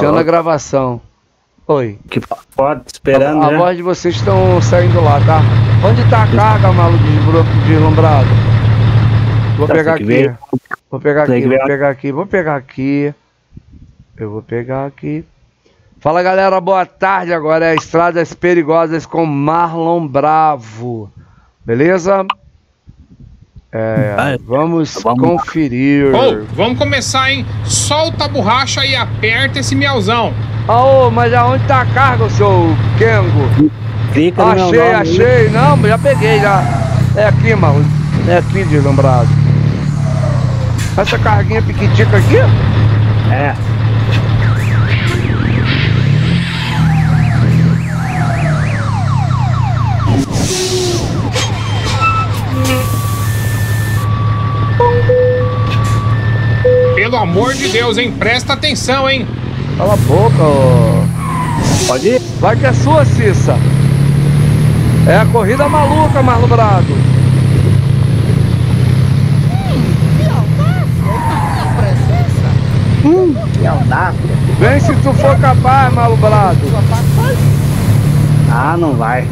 iniciando a gravação. Oi. Que pode, esperando, a voz de vocês estão saindo lá, tá? Onde tá a carga, maluco deslumbrado? Vou pegar aqui. Vou pegar aqui, vou pegar aqui, vou pegar aqui. Eu vou pegar aqui. Fala, galera, boa tarde. Agora é Estradas Perigosas com Marlon Bravo. Beleza? Vamos conferir. Vamos começar, hein? Solta a borracha e aperta esse miauzão. Mas aonde tá a carga, seu Kengo? Clica no meu nome. Achei. Não, já peguei, já. É aqui, mano. É aqui, deslumbrado. Essa carguinha piquitica aqui? É. Pelo amor de Deus, hein? Presta atenção, hein? Cala a boca, ó. Pode ir? Vai que é sua, Cissa. É a corrida maluca, Marlon Brado. Que audácia. Vem se tu for capaz, Marlon Brado. Ah, não vai.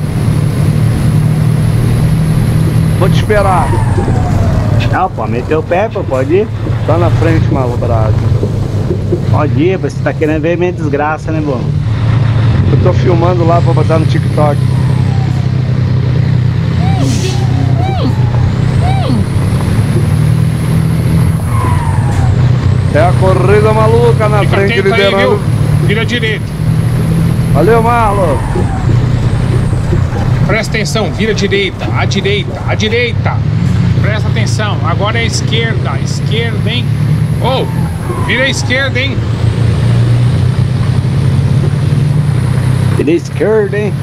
Vou te esperar. Não, pode meter o pé, pô, pode ir. Tá na frente, Marlon Brado. Pode ir, você tá querendo ver minha desgraça, né, bom? Eu tô filmando lá pra botar no TikTok. É a corrida maluca na frente, liderando. Aí, viu? Vira direita. Valeu, Marlon. Presta atenção, vira direita, à direita, à direita. Presta atenção, agora é a esquerda, hein? Vira à esquerda, hein? Vira à esquerda, hein?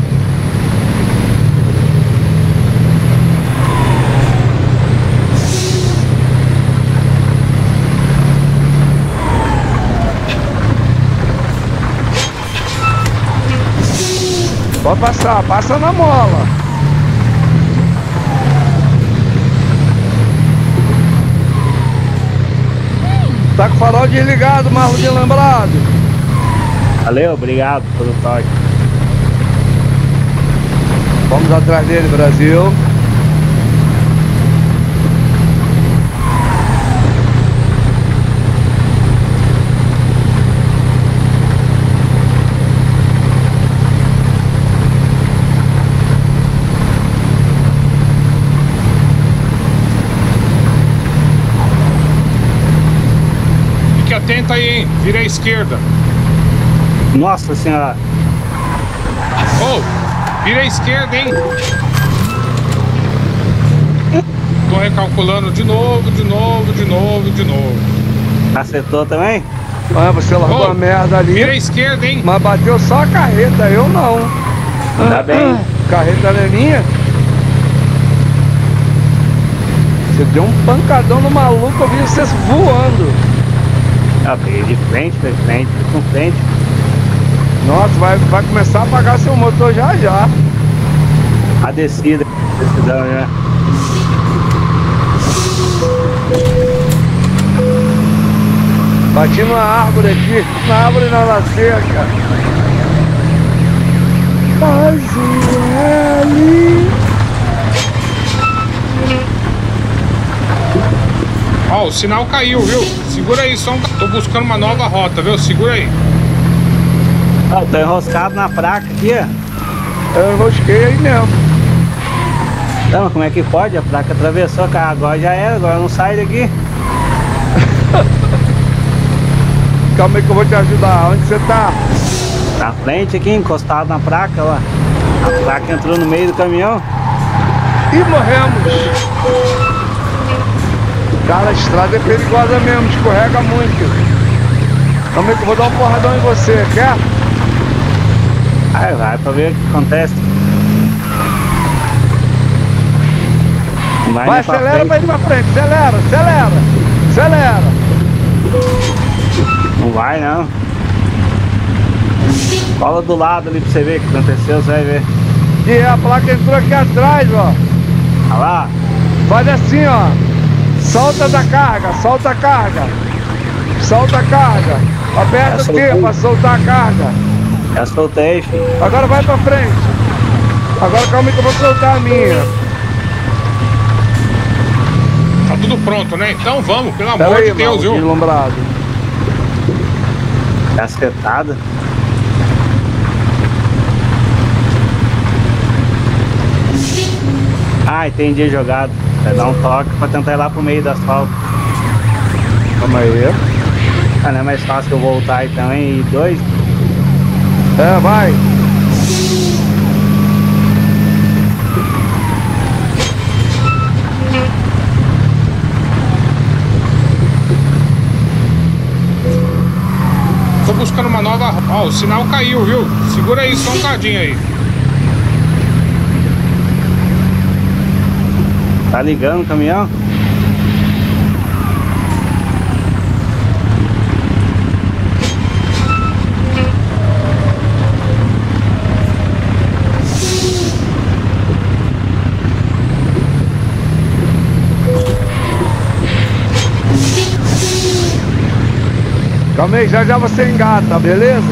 Pode passar, passa na mola. Tá com o farol desligado, Marlon deslumbrado. Valeu, obrigado pelo toque. Vamos atrás dele, Brasil. Atenta aí, hein? Vira à esquerda. Nossa senhora. Vira à esquerda, hein? Tô recalculando de novo. Acertou também? Você largou a merda ali. Vira à esquerda, hein? Mas bateu só a carreta, eu não. Tá bem. Carreta não é minha? Você deu um pancadão no maluco, eu vi você voando. Ah, peguei de frente, com frente. Nossa, vai começar a apagar seu motor já. A decidão já. Bati numa árvore aqui, na árvore na cerca. O sinal caiu, viu? Segura aí, tô buscando uma nova rota, viu? Segura aí. Tô enroscado na placa aqui, ó. Eu enrosquei aí mesmo. Não, como é que pode? A placa atravessou, cara. Agora já era, agora não sai daqui. Calma aí que eu vou te ajudar. Onde você tá? Na frente aqui, encostado na placa, ó. A placa entrou no meio do caminhão. E morremos. Cara, a estrada é perigosa mesmo, escorrega muito. Calma aí que eu vou dar um porradão em você, quer? Vai pra ver o que acontece. Vai, acelera pra ir pra frente, acelera. Não vai não. Cola do lado ali pra você ver o que aconteceu, você vai ver. E a placa entrou aqui atrás, ó. Olha lá. Faz assim, ó. Solta da carga, solta a carga. Solta a carga. Aperta aqui pra soltar a carga. Já soltei, filho. Agora vai pra frente. Agora calma aí que eu vou soltar a minha. Tá tudo pronto, né? Então vamos, pelo amor Pera de aí, Deus, viu? Deslumbrado. Cacetada. Ah, entendi jogado. Vai dar um toque pra tentar ir lá pro meio do asfalto. Calma aí. Ah, não é mais fácil eu voltar então, hein? E 2? É, vai. Tô buscando uma nova... Ó, o sinal caiu, viu? Segura aí só um cadinho aí. Tá ligando o caminhão? Calma aí, já você engata, beleza?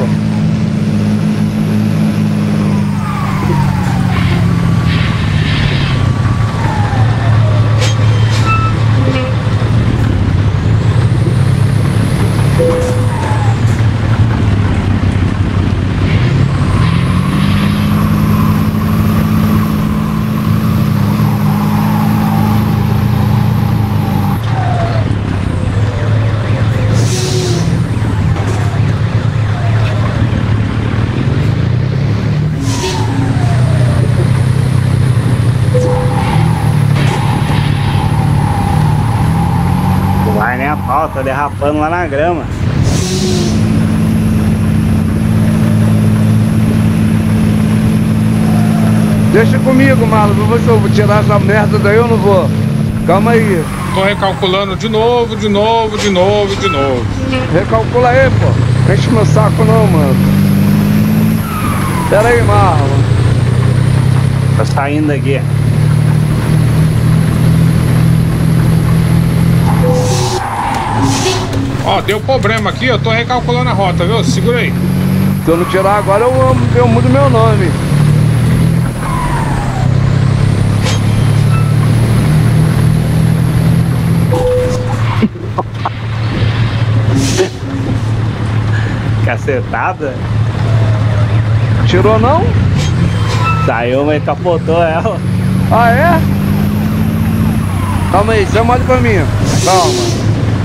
Vai nem a pau, tá derrapando lá na grama. Deixa comigo, Marlon. Vou ver se eu vou tirar essa merda daí ou não vou. Calma aí. Tô recalculando de novo. Recalcula aí, pô. Não enche meu saco não, mano. Pera aí, Marlon. Tá saindo aqui. Ó, deu problema aqui, eu tô recalculando a rota, viu? Segura aí. Se eu não tirar agora, eu mudo meu nome. Cacetada? Tirou não? Saiu, mas capotou ela. Ah, é? Calma aí, você manda pra mim. Calma.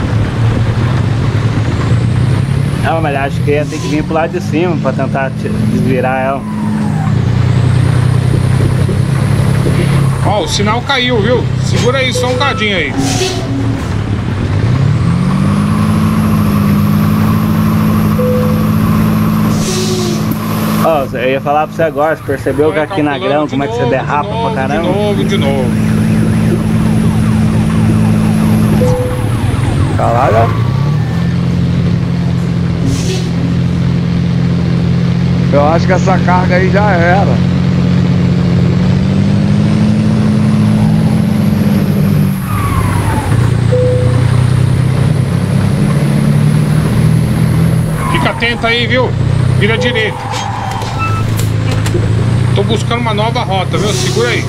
Não, mas acho que ia ter que vir pro lado de cima pra tentar desvirar ela. Ó, o sinal caiu, viu? Segura aí só um cadinho aí. Ó, eu ia falar pra você agora, você percebeu que aqui na grama como é que você derrapa pra caramba? De novo. Caralho. Eu acho que essa carga aí já era. Fica atento aí, viu? Vira direita. Tô buscando uma nova rota, viu? Segura aí.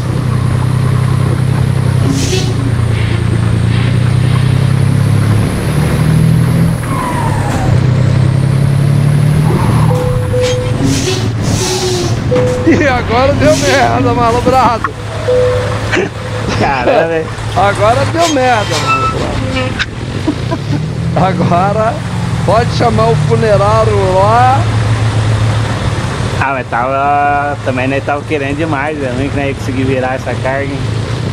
E agora deu merda, malobrado. Caramba, velho. Agora deu merda, malobrado. Agora pode chamar o funerário lá. Ah, mas tava... Também nem tava querendo demais, eu nem ia conseguir virar essa carga, hein?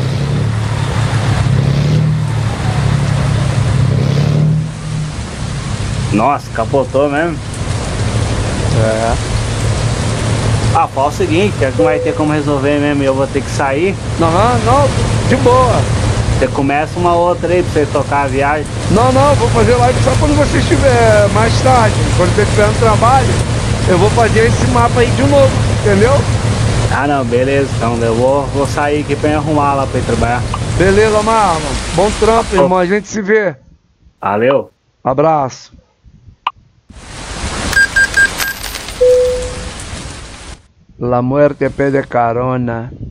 Nossa, capotou mesmo. É. Ah, fala o seguinte, que não vai ter como resolver mesmo, eu vou ter que sair. Não, de boa. Você começa uma outra aí pra você tocar a viagem. Não, vou fazer live só quando você estiver mais tarde. Quando você estiver no trabalho, eu vou fazer esse mapa aí de novo, entendeu? Ah não, beleza, então eu vou sair aqui pra me arrumar lá pra ir trabalhar. Beleza, Marlon. Bom trampo, irmão, a gente se vê. Valeu. Abraço. La muerte pede carona.